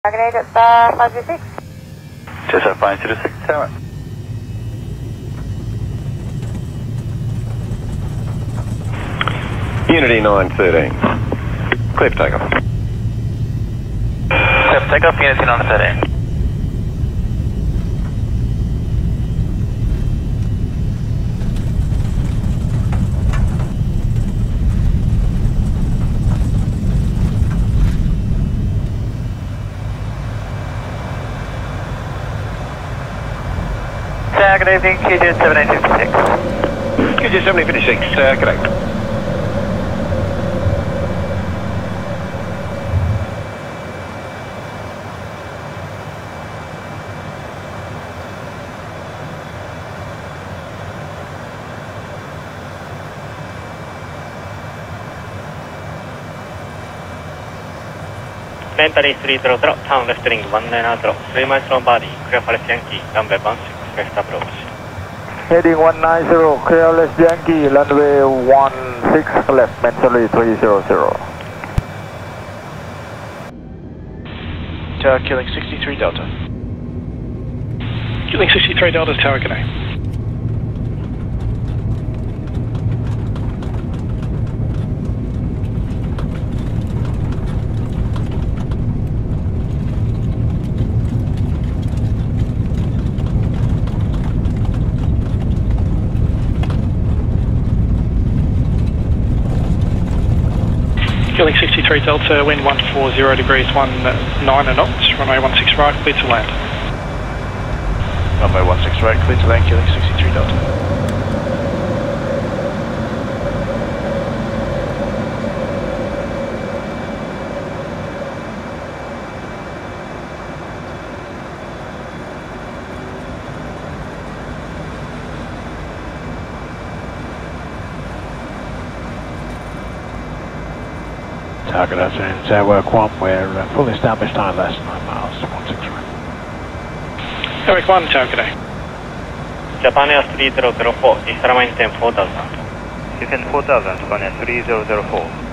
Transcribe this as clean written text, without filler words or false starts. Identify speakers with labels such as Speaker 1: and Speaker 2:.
Speaker 1: Target at 506.
Speaker 2: Just have 506, Tower.
Speaker 3: Unity 913. Clear for takeoff.
Speaker 2: Clear for takeoff, Unity 913. Good evening, QJ 7856.
Speaker 3: QJ 7056, correct.
Speaker 4: Mentally 300, town left ring 190, 3 miles from body, clear for Yankee, runway 16, first approach.
Speaker 5: Heading 190, clear left Yankee, runway 16 left, mentally 300.
Speaker 2: Tower killing 63 Delta.
Speaker 6: Killing 63 Delta, Tower Connect. Killing 63 Delta, wind 140 degrees, 19 knots, runway 16 right, clear to land.
Speaker 2: Runway 16 right, clear to land, killing 63 Delta.
Speaker 7: Target us in Tower Work 1, we're fully established ILS 9 miles, 16 right.
Speaker 6: Eric 1, Tower Connect.
Speaker 4: Japan Air 3004, Eastern maintain 4000.
Speaker 2: Houston 4000, Japan Air 3004.